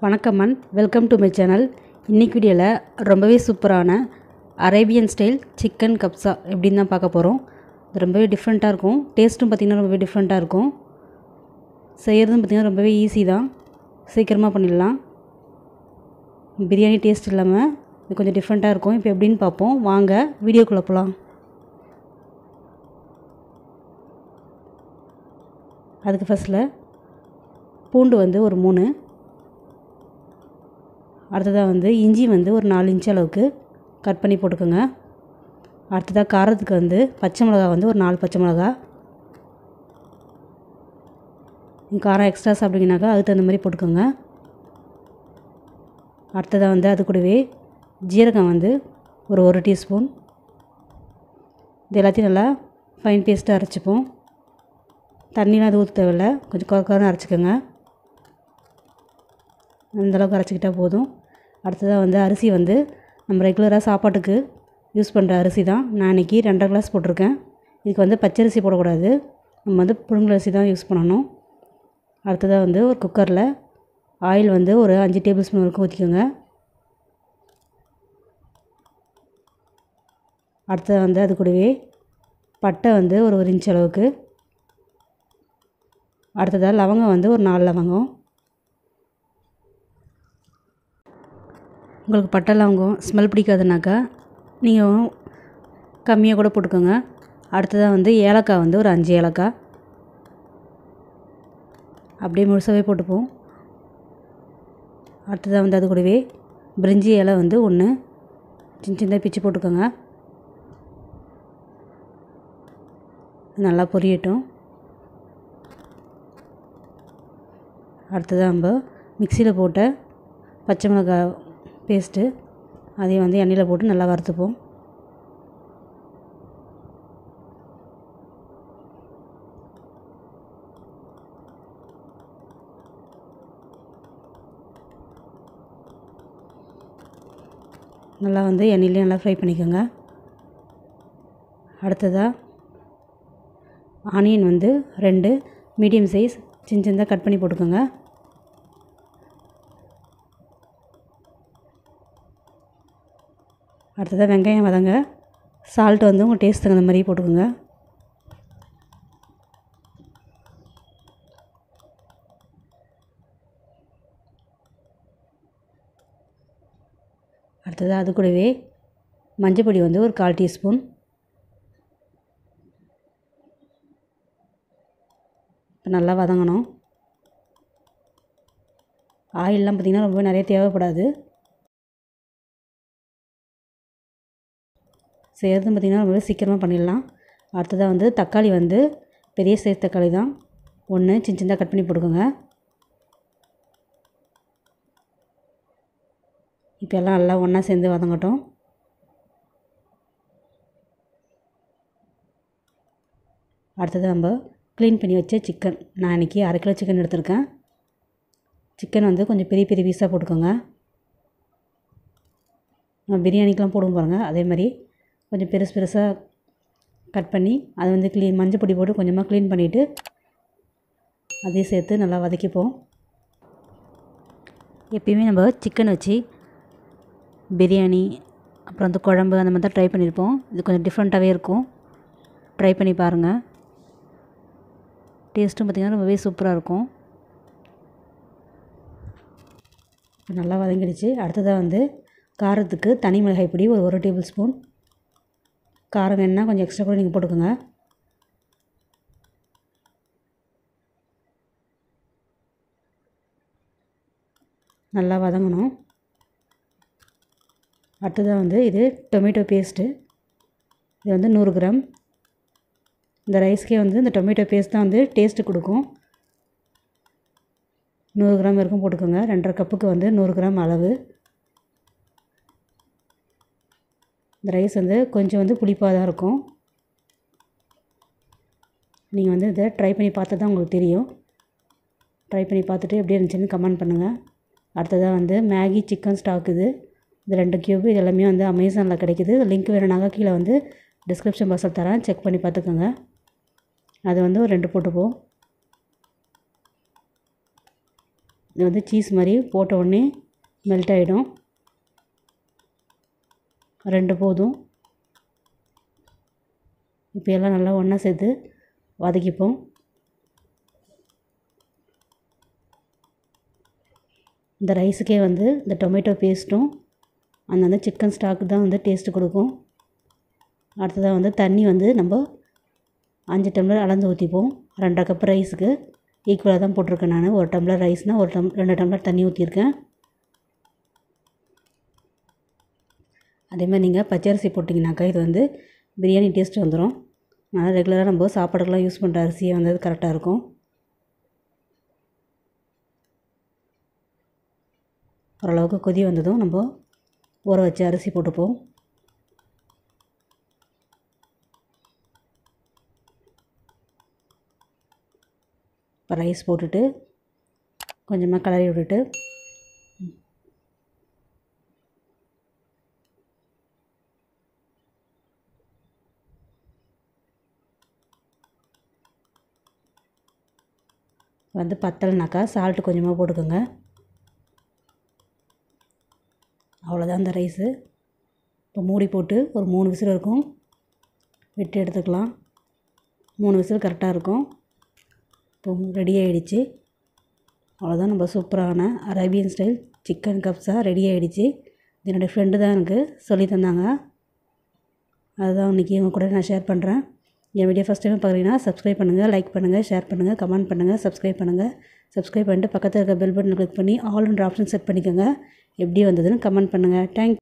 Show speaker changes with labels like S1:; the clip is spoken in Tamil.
S1: வணக்கம் and welcome to my channel. இன்றைக்கி வீடியோவில் ரொம்பவே சூப்பரான அரேபியன் ஸ்டைல் சிக்கன் கப்சா எப்படின்னு தான் பார்க்க போகிறோம். இது ரொம்பவே டிஃப்ரெண்ட்டாக இருக்கும். டேஸ்ட்டும் பார்த்திங்கன்னா ரொம்பவே டிஃப்ரெண்ட்டாக இருக்கும். செய்கிறதும் பார்த்திங்கன்னா ரொம்பவே ஈஸி தான், சீக்கிரமாக பண்ணிடலாம். பிரியாணி டேஸ்ட் இல்லாமல் இது கொஞ்சம் டிஃப்ரெண்ட்டாக இருக்கும். இப்போ எப்படின்னு பார்ப்போம், வாங்க வீடியோக்குள்ளே போகலாம். அதுக்கு ஃபஸ்ட்டில் பூண்டு ஒரு 3, அடுத்ததாக இஞ்சி ஒரு 4 இன்ச் அளவுக்கு கட் பண்ணி போட்டுக்கோங்க. அடுத்ததாக காரத்துக்கு பச்சை மிளகா ஒரு 4 பச்சை மிளகா. காரம் எக்ஸ்ட்ரா சாப்பிட்டீங்கன்னாக்கா அதுக்கு தகுந்த மாதிரி போட்டுக்கோங்க. அடுத்ததாக அது கூடவே ஜீரகம் ஒரு 1 டீஸ்பூன். இது எல்லாத்தையும் நல்லா ஃபைன் பேஸ்ட்டாக அரைச்சிப்போம். தண்ணிலாம் அது ஊற்ற தேவையில்லை, கொஞ்சம் குறைக்காரம் அரைச்சிக்கோங்க. அந்தளவுக்கு அரைச்சிக்கிட்டால் போதும். அடுத்ததாக அரிசி நம்ம ரெகுலராக சாப்பாட்டுக்கு யூஸ் பண்ணுற அரிசி தான். நான் இன்றைக்கி 2.5 கிளாஸ் போட்டிருக்கேன். இதுக்கு பச்சரிசி போடக்கூடாது, நம்ம புழுங்கல் அரிசி தான் யூஸ் பண்ணணும். அடுத்ததாக ஒரு குக்கரில் ஆயில் ஒரு 5 டேபிள் ஸ்பூன் வரைக்கும் ஊற்றிக்கோங்க. அடுத்ததாக அது கூடவே பட்டை ஒரு 1 இன்ச் அளவுக்கு. அடுத்ததாக லவங்கம் ஒரு 4 லவங்கம். உங்களுக்கு பட்டை லவங்கம் ஸ்மெல் பிடிக்காதுனாக்கா நீங்கள் கம்மியாக கூட போட்டுக்கோங்க. அடுத்ததாக ஏலக்காய் ஒரு 5 ஏலக்காய் அப்படியே முழுசாகவே போட்டுப்போம். அடுத்ததாக அது கூடவே பிரிஞ்சி இலை 1 சின்ன சின்னதாக பிச்சு போட்டுக்கோங்க. நல்லா பொரியட்டும். அடுத்ததாக நம்ம மிக்சியில் போட்ட பச்சை மிளகாய் பேஸ்ட்டு அதையும் எண்ணெயில் போட்டு நல்லா வறுத்துப்போம். நல்லா எண்ணெயிலே நல்லா ஃப்ரை பண்ணிக்கோங்க. அடுத்ததாக ஆனியன் 2 மீடியம் சைஸ் சின்ன சின்னதாக கட் பண்ணி போட்டுக்கோங்க. அடுத்ததாக வெங்காயம் வதங்க. சால்ட் உங்கள் டேஸ்ட் தகுந்த மாதிரி போட்டுக்கோங்க. அடுத்ததாக அது கூடவே மஞ்சள் பொடி ஒரு 1/4 டீஸ்பூன். நல்லா வதங்கணும். ஆயிலெலாம் பார்த்திங்கன்னா ரொம்ப நிறைய தேவைப்படாது. செய்கிறதும் பார்த்திங்கன்னா ரொம்பவே சீக்கிரமாக பண்ணிடலாம். அடுத்ததாக தக்காளி பெரிய சைஸ் தக்காளி தான், 1 சின்ன சின்னதாக கட் பண்ணி போட்டுக்கோங்க. இப்போ எல்லாம் நல்லா ஒன்றா சேர்ந்து வதங்கட்டும். அடுத்தது நம்ம க்ளீன் பண்ணி வச்ச சிக்கன், நான் இன்றைக்கி 1/2 கிலோ சிக்கன் எடுத்திருக்கேன். சிக்கன் கொஞ்சம் பெரிய பெரிய பீஸாக போட்டுக்கோங்க. நம்ம பிரியாணிக்கெலாம் போடுவோம் பாருங்கள், அதே மாதிரி கொஞ்சம் பெருசாக கட் பண்ணி அது மஞ்சள் பொடி போட்டு கொஞ்சமாக க்ளீன் பண்ணிவிட்டு அதையும் சேர்த்து நல்லா வதக்கிப்போம். எப்பயுமே நம்ம சிக்கன் வச்சு பிரியாணி அப்புறம் குழம்பு அந்த மாதிரி தான் ட்ரை பண்ணியிருப்போம். இது கொஞ்சம் டிஃப்ரெண்ட்டாகவே இருக்கும், ட்ரை பண்ணி பாருங்கள். டேஸ்ட்டும் பார்த்திங்கன்னா ரொம்பவே சூப்பராக இருக்கும். நல்லா வதங்கிடுச்சு. அடுத்ததாக காரத்துக்கு தனி மிளகாய் பொடி ஒரு 1 டேபிள் ஸ்பூன். காரம் வேணுன்னா கொஞ்சம் எக்ஸ்ட்ரா கூட நீங்கள் போட்டுக்கோங்க. நல்லா வதங்கணும். அடுத்ததாக இது டொமேட்டோ பேஸ்ட்டு, இது 100 கிராம். இந்த ரைஸ்க்கே இந்த டொமேட்டோ பேஸ்ட் தான் டேஸ்ட்டு கொடுக்கும். 100 கிராம் வரைக்கும் போட்டுக்கோங்க. 2.5 கப்புக்கு 100 கிராம் அளவு. இந்த ரைஸ் கொஞ்சம் புளிப்பாக தான் இருக்கும். நீங்கள் இதை ட்ரை பண்ணி பார்த்தா தான் உங்களுக்கு தெரியும். ட்ரை பண்ணி பார்த்துட்டு எப்படி இருந்துச்சுன்னு கமெண்ட் பண்ணுங்கள். அடுத்ததாக மேகி சிக்கன் ஸ்டாக் இது 2 கியூப். இது எல்லாமே அமேசானில் கிடைக்குது. லிங்க் வேணுனாக்கா கீழே டிஸ்கிரிப்ஷன் பாக்ஸில் தரேன், செக் பண்ணி பார்த்துக்கோங்க. அது ஒரு 2 போட்டுப்போம். இது வந்து சீஸ் மாதிரி போட்ட உடனே மெல்ட் ஆகிடும். 2 போதும். இப்போ எல்லாம் நல்லா ஒன்றா சேர்த்து வதக்கிப்போம். இந்த ரைஸுக்கே வந்து இந்த டொமேட்டோ பேஸ்ட்டும் அந்த சிக்கன் ஸ்டாக்கு தான் வந்து டேஸ்ட்டு கொடுக்கும். அடுத்ததாக வந்து தண்ணி வந்து நம்ம 5 டம்ளர் அளந்து ஊற்றிப்போம். 2 கப் ரைஸுக்கு ஈக்குவலாக தான் போட்டிருக்கேன் நான். 1 டம்ளர் ரைஸ்னால் 2 டம்ளர் தண்ணி ஊற்றிருக்கேன். அதேமாதிரி நீங்கள் பச்சரிசி போட்டிங்கனாக்கா இது வந்து பிரியாணி டேஸ்ட் வந்துடும். அதனால் ரெகுலராக நம்ம சாப்பாடுக்கெலாம் யூஸ் பண்ணுற அரிசியை வந்து கரெக்டாக இருக்கும். ஓரளவுக்கு கொதி வந்ததும் நம்ம ஊற வச்ச அரிசி போட்டுப்போம். இப்போ ரைஸ் போட்டுட்டு கொஞ்சமாக கிளறி விட்டுட்டு வந்து பத்தலைனாக்கா சால்ட்டு கொஞ்சமாக போட்டுக்கோங்க. அவ்வளோதான் இந்த ரைஸு. இப்போ மூடி போட்டு ஒரு 3 விசில் இருக்கும் விட்டு எடுத்துக்கலாம். 3 விசில் கரெக்டாக இருக்கும். இப்போ ரெடி ஆகிடுச்சு. அவ்வளோதான், நம்ம சூப்பரான அரேபியன் ஸ்டைல் சிக்கன் கப்ஸா ரெடி ஆகிடுச்சு. என்னுடைய ஃப்ரெண்டு தான் எனக்கு சொல்லி தந்தாங்க. அதுதான் இன்றைக்கி உங்கள் கூட நான் ஷேர் பண்ணுறேன். என் வீடியோ ஃபஸ்ட் டைம் பார்க்குறீங்கன்னா சப்ஸ்கிரைப் பண்ணுங்கள், லைக் பண்ணுங்கள், ஷேர் பண்ணுங்கள், கமெண்ட் பண்ணுங்கள், சப்ஸ்கிரைப் பண்ணுங்கள். சப்ஸ்கிரைப் பண்ணிட்டு பக்கத்தில் இருக்க பெல் பட்டனை கிளிக் பண்ணி ஆல்ன்ற ஆப்ஷன் செட் பண்ணிக்கோங்க. எப்படி வந்ததுன்னு கமெண்ட் பண்ணுங்கள். தேங்க்யூ.